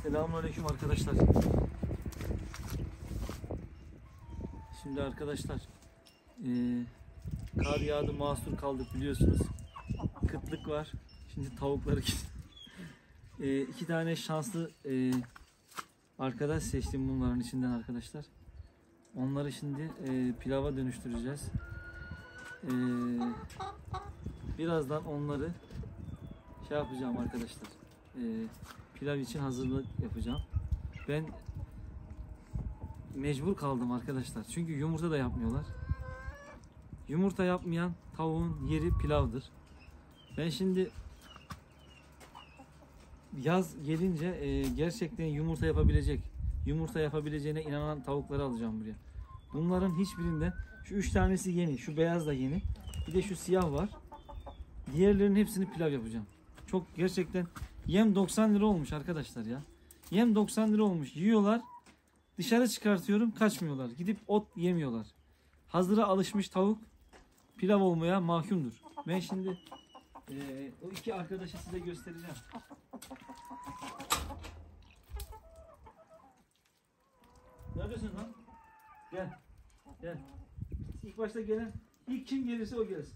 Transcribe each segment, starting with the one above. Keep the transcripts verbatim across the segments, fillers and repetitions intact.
Selamünaleyküm arkadaşlar. Şimdi arkadaşlar e, kar yağdı, mahsur kaldık biliyorsunuz. Kıtlık var. Şimdi tavukları e, iki tane şanslı e, arkadaş seçtim bunların içinden arkadaşlar. Onları şimdi e, pilava dönüştüreceğiz. E, birazdan onları şey yapacağım arkadaşlar. E, pilav için hazırlık yapacağım. Ben mecbur kaldım arkadaşlar. Çünkü yumurta da yapmıyorlar. Yumurta yapmayan tavuğun yeri pilavdır. Ben şimdi yaz gelince e, gerçekten yumurta yapabilecek, yumurta yapabileceğine inanan tavukları alacağım buraya. Bunların hiçbirinde şu üç tanesi yeni, şu beyaz da yeni. Bir de şu siyah var. Diğerlerinin hepsini pilav yapacağım. Çok gerçekten yem doksan lira olmuş arkadaşlar ya. Yem doksan lira olmuş. Yiyorlar. Dışarı çıkartıyorum, kaçmıyorlar. Gidip ot yemiyorlar. Hazıra alışmış tavuk pilav olmaya mahkumdur. Ben şimdi e, o iki arkadaşı size göstereceğim. Ne yapıyorsun lan? Gel. Gel. İlk başta gelen, ilk kim gelirse o gelsin.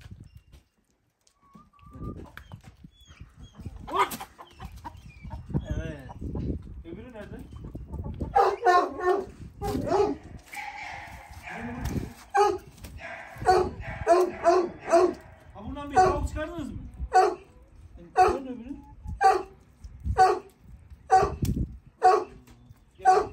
Gel. Evet. Öbürü nerede? Ha bundan bir tavuk çıkardınız mı? Nerede öbürü? Gel.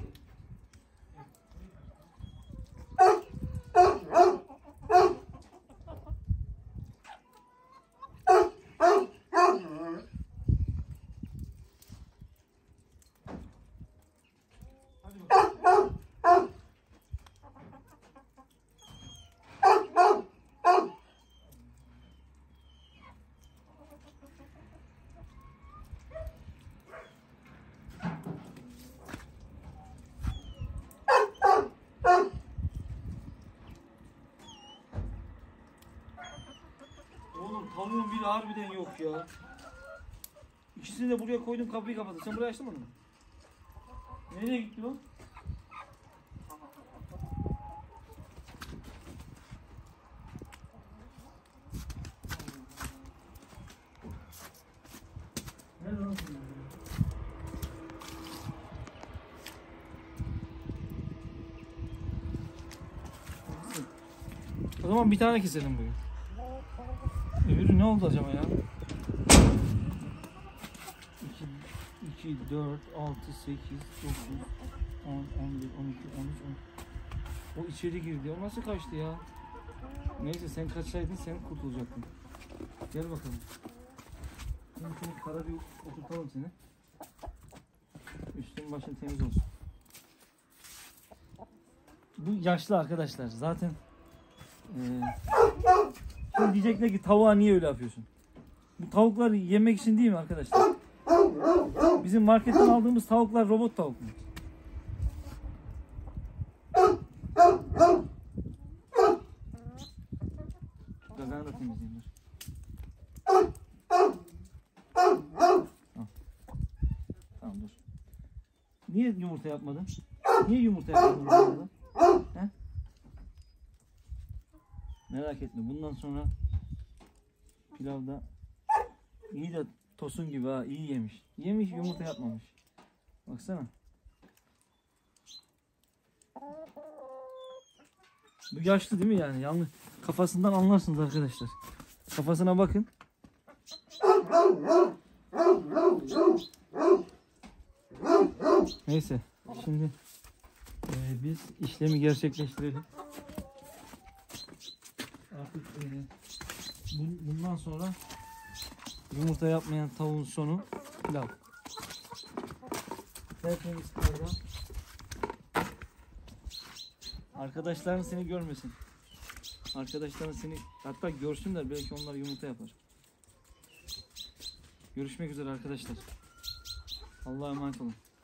Oğlum tavuğun biri harbiden yok ya. İkisini de buraya koydum, kapıyı kapattım. Sen burayı açtın mı? Nereye gitti o? Nerede lan? O zaman bir tane keselim bugün. Öbürü ne oldu acaba ya? iki, iki, dört, altı, sekiz, dokuz, on, on bir, on iki, on üç, on. O içeri girdi. O nasıl kaçtı ya? Neyse sen kaçsaydın sen kurtulacaktın. Gel bakalım. Şimdi seni kara bir oturtalım seni. Üstün başın temiz olsun. Bu yaşlı arkadaşlar. Zaten ee, şimdi diyecekler ki tavuğa niye öyle yapıyorsun? Bu tavuklar yemek için değil mi arkadaşlar? Bizim marketten aldığımız tavuklar robot tavuk mu? Gazanı da temizleyeyim dur. Tamam. Tamam dur. Niye yumurta yapmadın? Niye yumurta yapmadın? He? Merak etme, bundan sonra pilavda iyi de tosun gibi ha, iyi yemiş. Yemiş, yumurta yapmamış. Baksana. Bu yaşlı değil mi yani? Yanlış. Kafasından anlarsınız arkadaşlar. Kafasına bakın. Neyse. Şimdi e, biz işlemi gerçekleştirelim. Artık e, bundan sonra yumurta yapmayan tavuğun sonu pilav. Tertemiz pilavdan. Arkadaşların seni görmesin. Arkadaşların seni hatta görsünler, belki onlar yumurta yapar. Görüşmek üzere arkadaşlar. Allah'a emanet olun.